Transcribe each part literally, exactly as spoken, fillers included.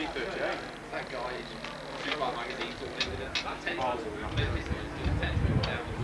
That guy is Superbike magazine talking with it. About ten miles away. I'm going to do ten trips down the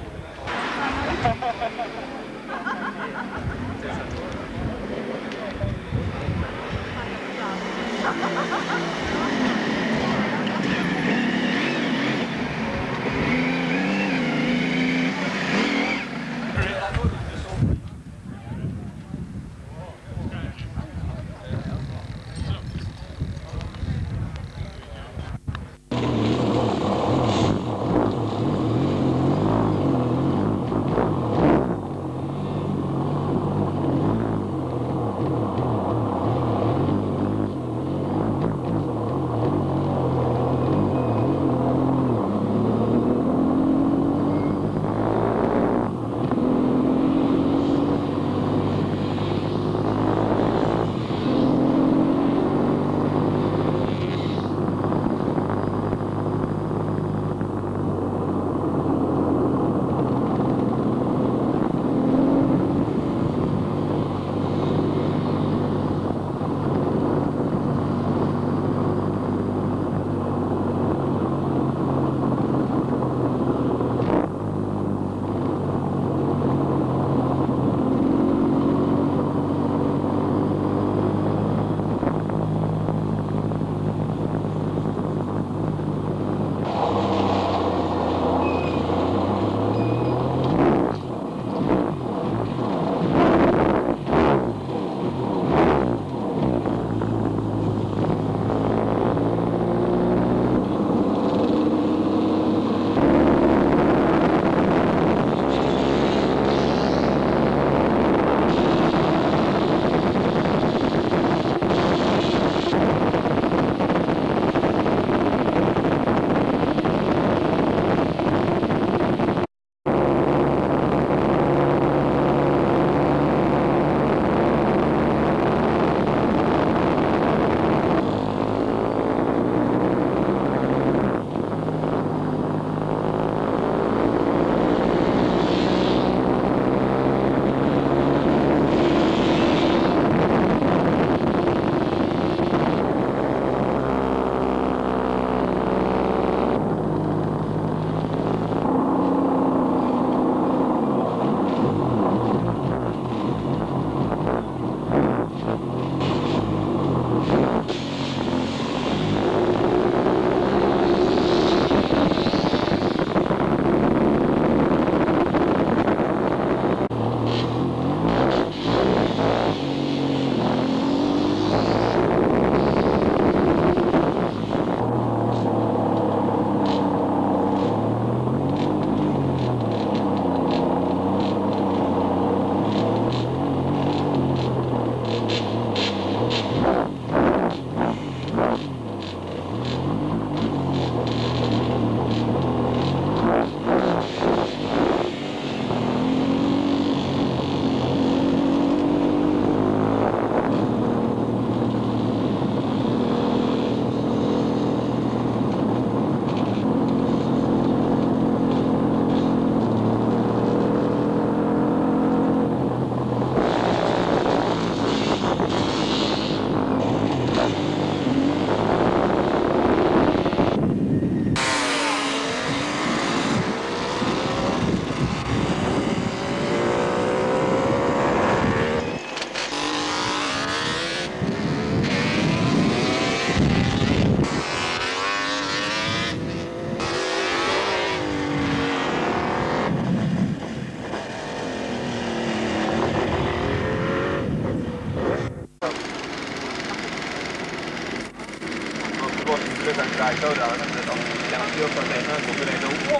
dài câu đó là nó chẳng chưa có thể nó của cái này đấu.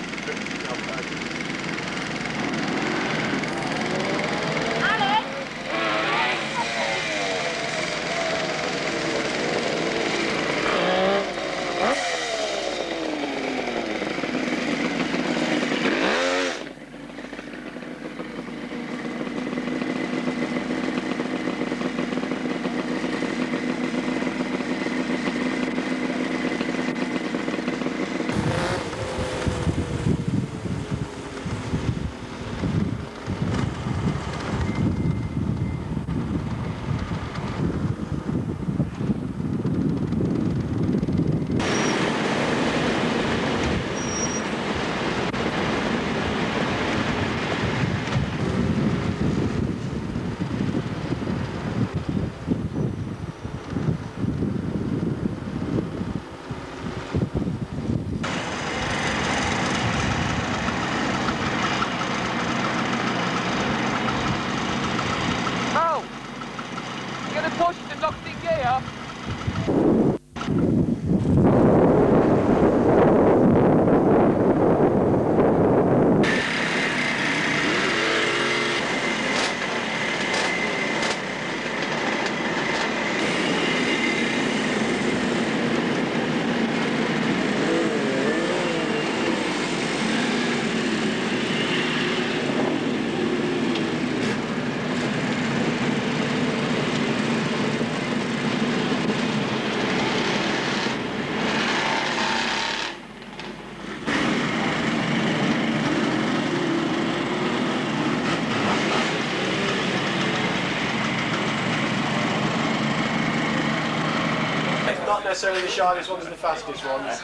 necessarily the sharpest ones and the fastest ones.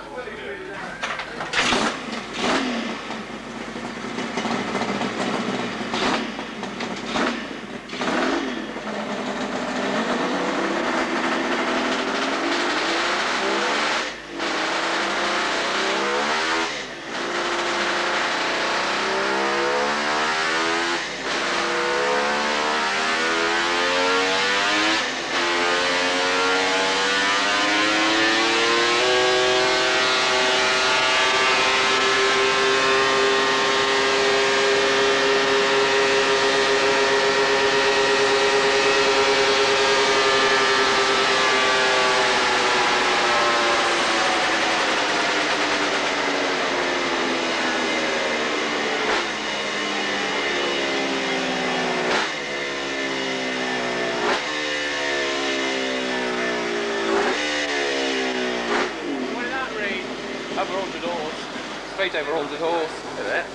Over one hundred horse. Straight over one hundred horse. Look at that.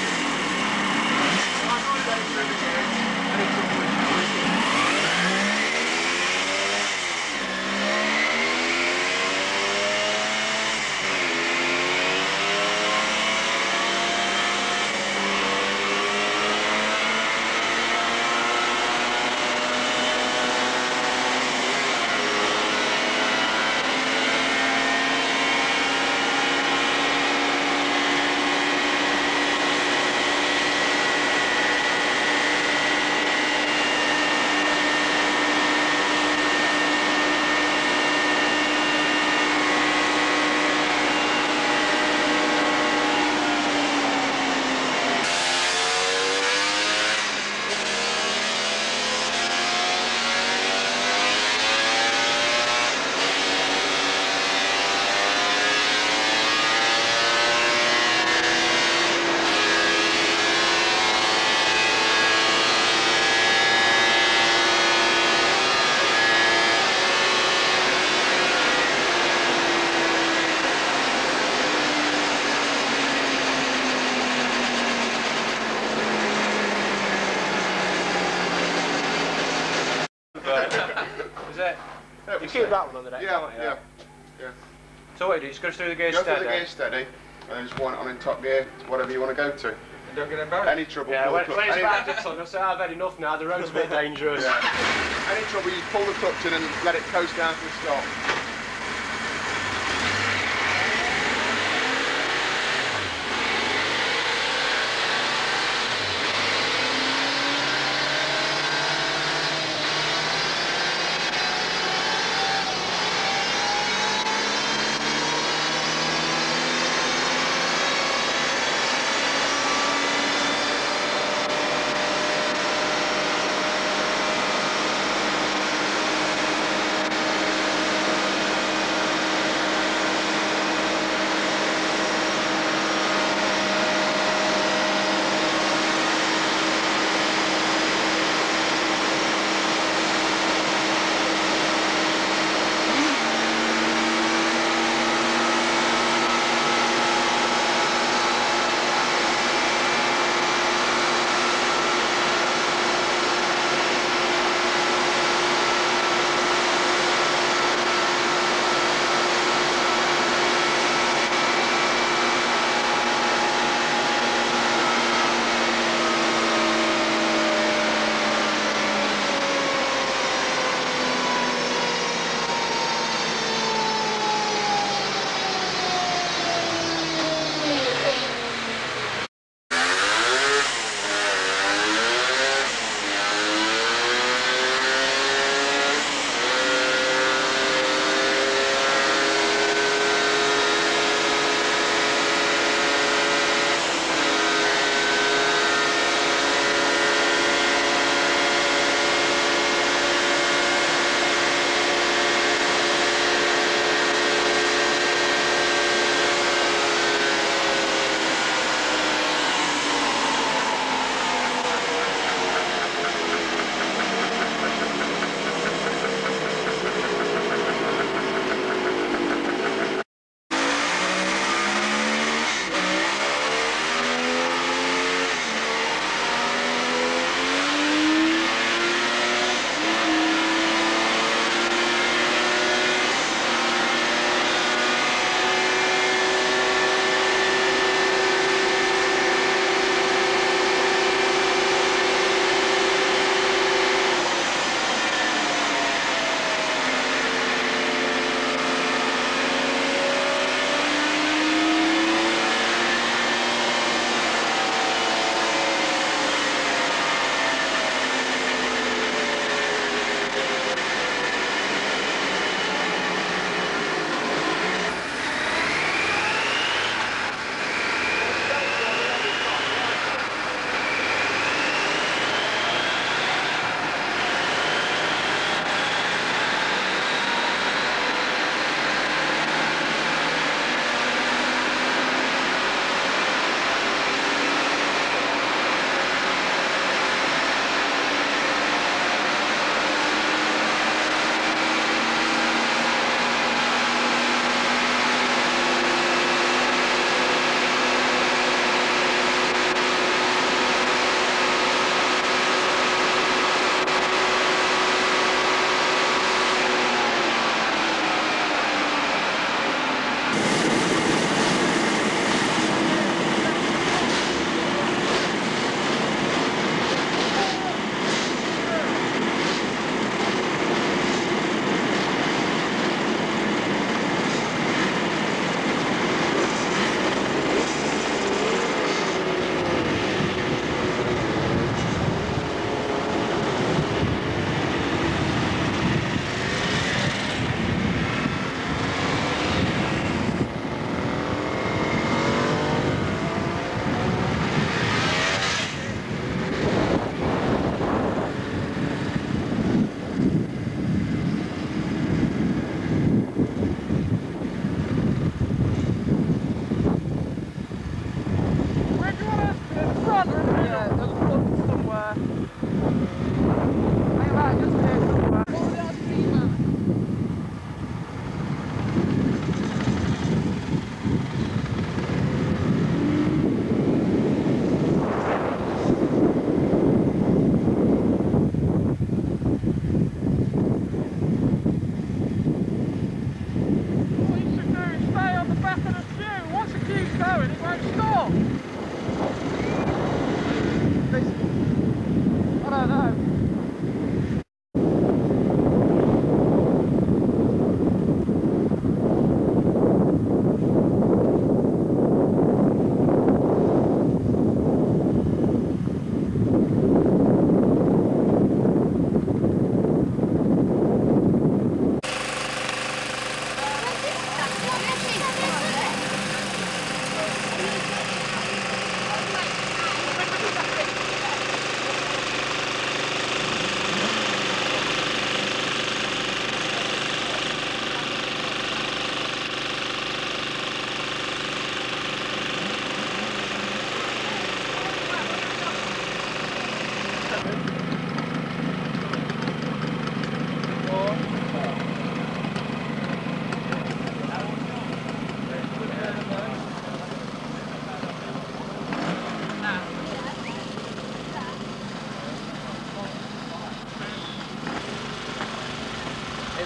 Is it? You keep that one on the deck, Yeah, can't you? yeah, yeah. So what do you do? Just go through the gear Go steady? through the gear steady, and just want it on in top gear, whatever you want to go to. And don't get embarrassed. Any trouble, Yeah, pull when, the when clutch. it's Any, back to tunnel, so I've had enough now, the road's a bit dangerous. yeah. Any trouble, you pull the clutch in and let it coast down to a stop.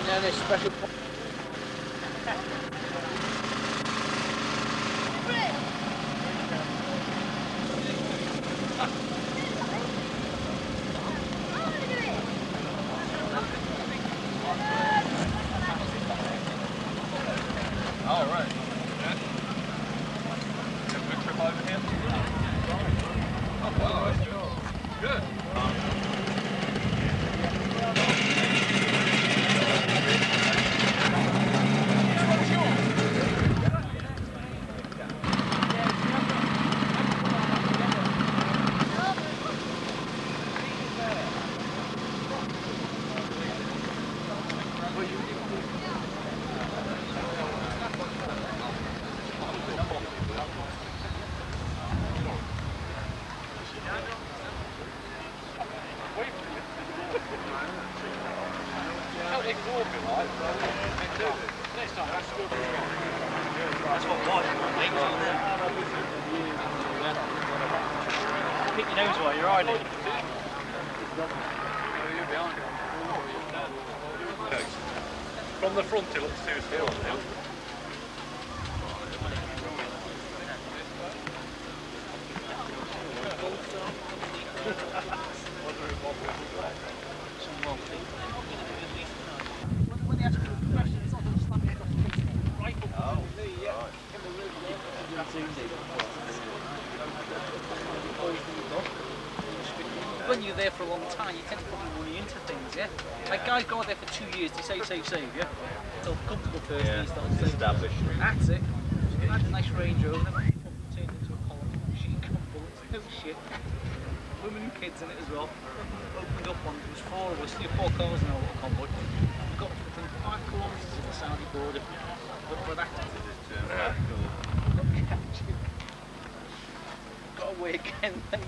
Yeah, there's special. Oh, right. Yeah. Have a good trip over here? Oh, wow. Good. Pick your nose while you're riding it. From the front it looks too still. When they ask you a question, it's not just slapping across the face. Rifle. Oh, yeah. When you're there for a long time, you tend to put your money into things, yeah? Like guys go out there for two years, they save, save, save, yeah? So comfortable first, yeah, they start saving. Established. That's it. Imagine a nice Range Rover, then turned into a column, machine gun bullets, no shit. Women and kids in it as well. Opened up one, there was four of us, there were four cars in our little convoy. We got within five kilometres of the Saudi border. But for that, yeah. Got away again then.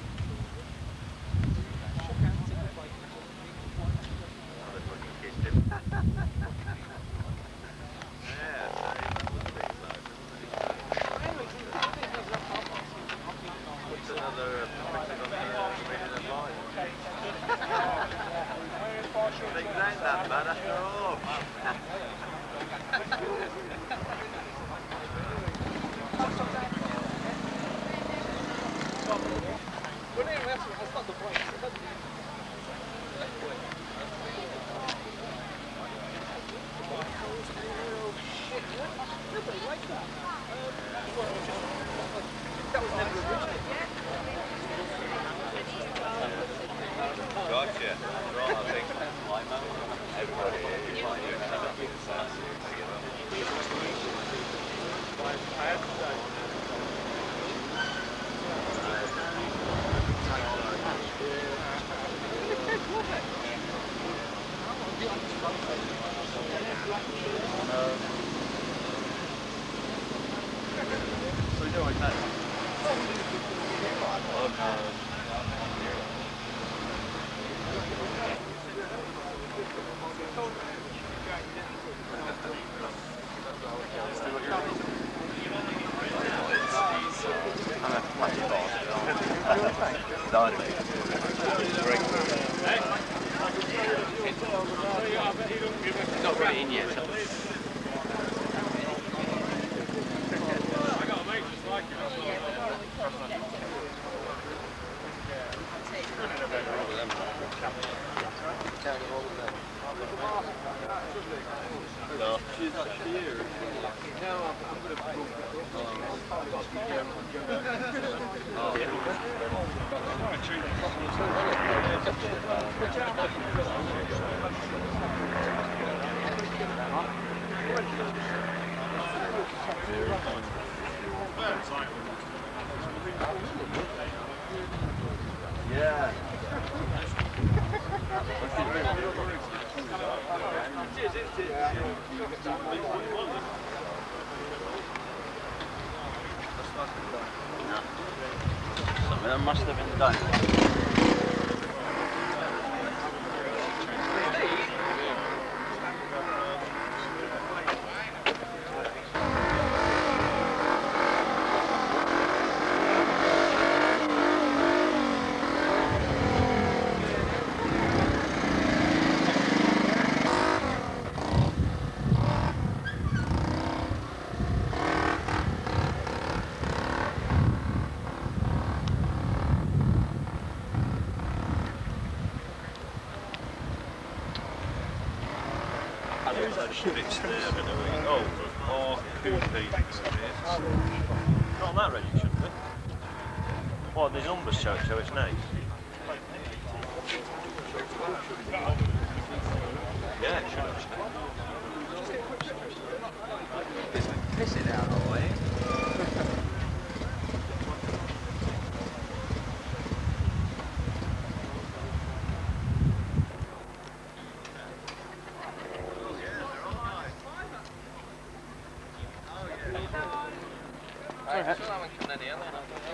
Not really in yet. No. Yeah. Some of them must have been done. merged bits there, I don't know where you, oh, or Coopy. Not on that ready, shouldn't it? What, the numbers show it, so it's nice. Yeah, it should actually. Piss it out of the way. I still haven't come any other.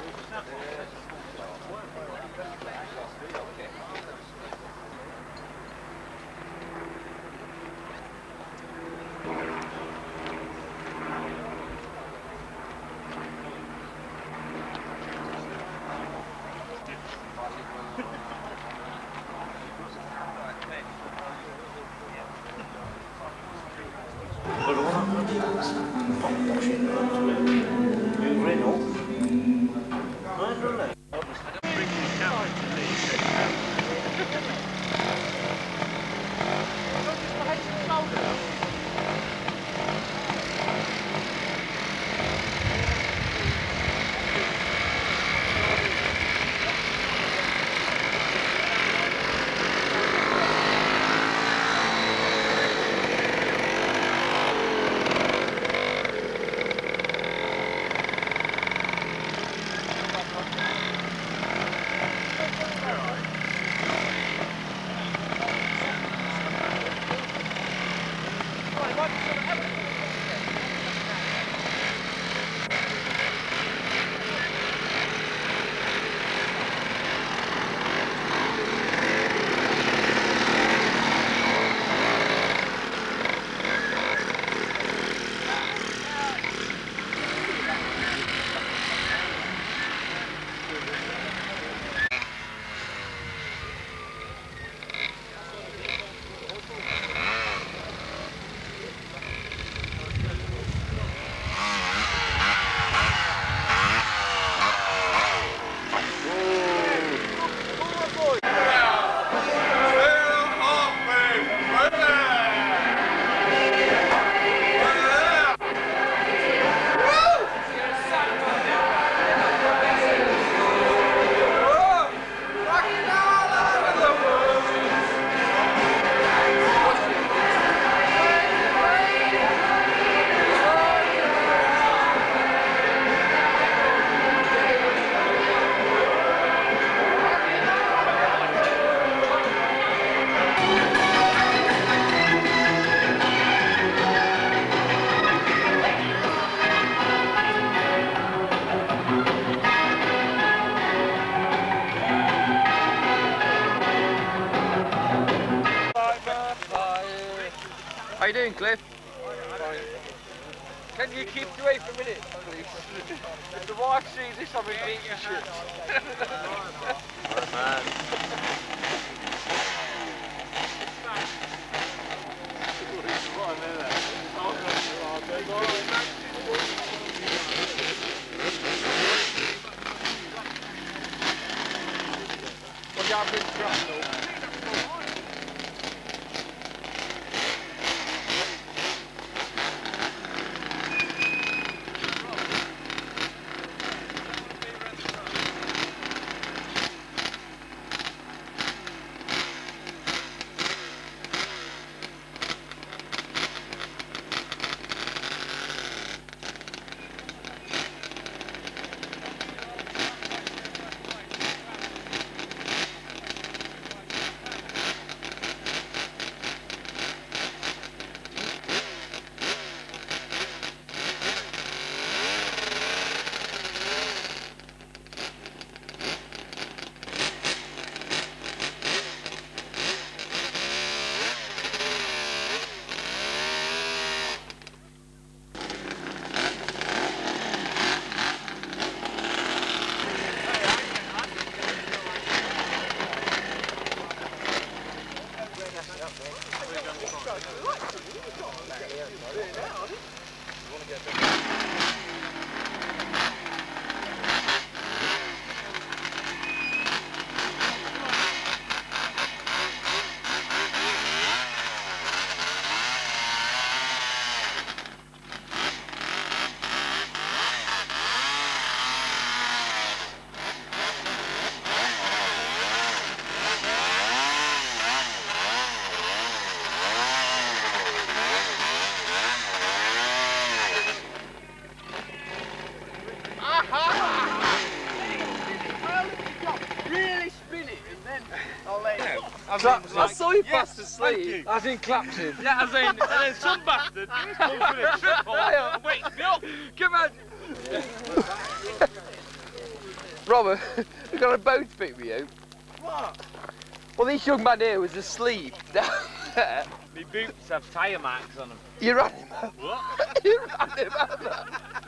How you doing, Cliff? Fine. Can you keep away for a minute, please? If the wife sees this, I'm in deep shit. Alright, man. Well, yeah, I've been trapped though. Claps. I saw you Yes, fast thank asleep. you. As in clapsing. Yeah, as in, and then some bastard comes with a triple and wakes me up. Come on. Robert, we got a bone to pick with you. What? Well, this young man here was asleep down there. My boots have tyre marks on them. You ran him over. What? You ran him over.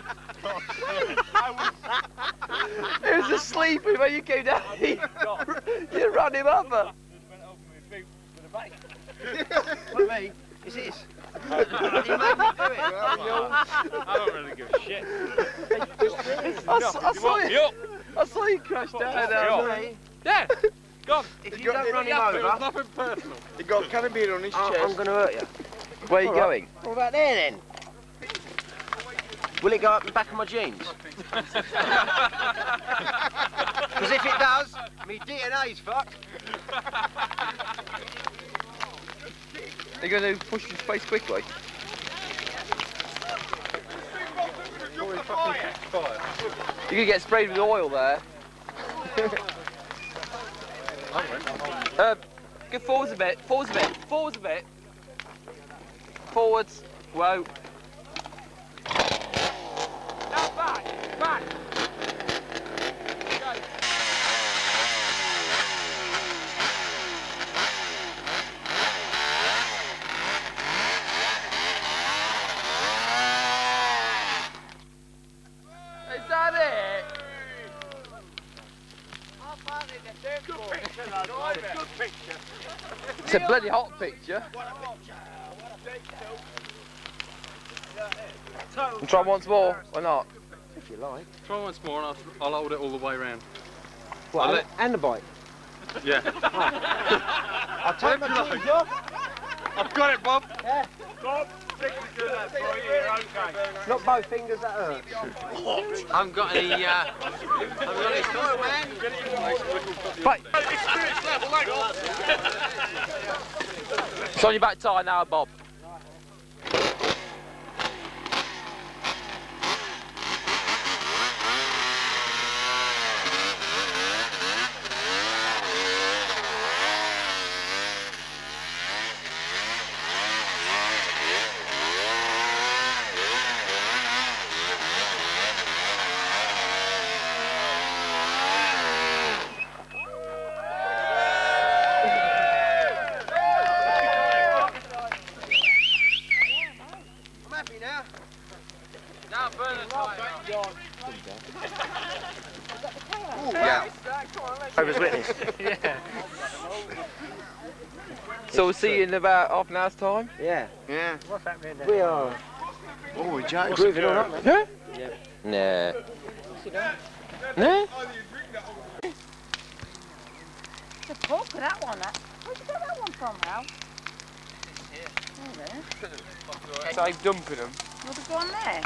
I was... He was asleep and when you came down, he, you ran him over. Just went over my boot with a bike. What, me? Is this? He made me do it. I don't really give a shit. I, saw, I, You saw want me you, up? I saw you crash down What, there. what, Me? Yeah. Go on. If you don't run him It was over, nothing personal. He got cannabis on his I'm, chest. I'm going to hurt you. Where are you All right. going? What about there then? Will it go up the back of my jeans? Because if it does, me D N A's fucked. Are you going to push his face quickly? You're going to get sprayed with oil there. uh, go forwards a bit, forwards a bit, forwards a bit. Forwards. Whoa. Now back, back. Is that it? Good picture, lad. Good picture. It's a bloody hot picture. And try once more, or not? If you like. Try once more and I'll, I'll hold it all the way around. What, I'll and, and the bike? Yeah. I'll take my jeans off. I've got it, Bob. Yeah. Bob, stick me to that for you, okay. Not both fingers, that hurts. I haven't got any, uh, I haven't got any toy, man. Right. It's on your back tire now, Bob. Yeah. Over's witness. Yeah. So we'll see you in about half an hour's time? Yeah. Yeah. What's happening there? We are Oh, Jack. grooving on up, man. Yeah? Yeah. Nah. Nah? The pork of that one, that. Where'd you get that one from, Ralph? Oh, there. So I'm dumping them. Will they go on there?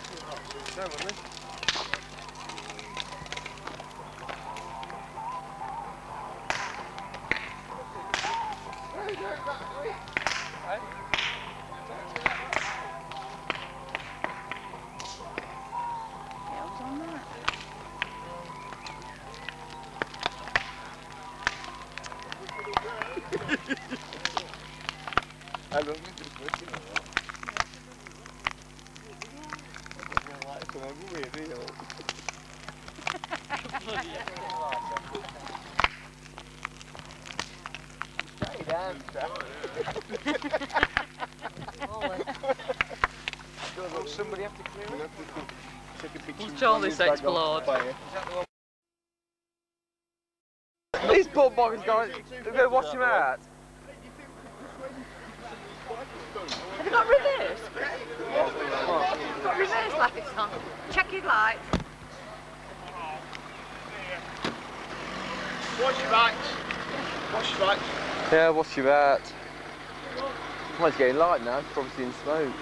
Yeah, it was on that. I love you to the question or what? I like to have a weird deal. Hey, damn. Does somebody have to clear it? Take a picture. Who's told this explode? These poor buggers going, they're going to wash him out. Have you got reverse? Got reverse lights on. Check your lights. Watch your backs. Watch your backs. Yeah, wash him out. Well, it's getting light now, it's probably seeing smoke.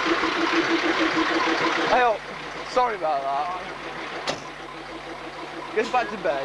Hey, oh, sorry about that. Go back to bed.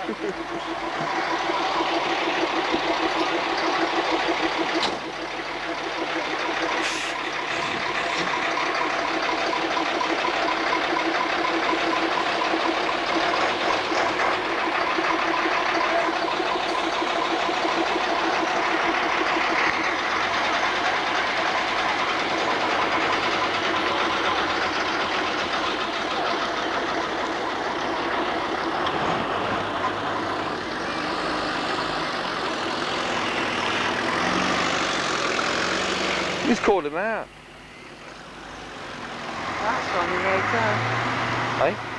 Who's called him out? That's on the way down. Hey?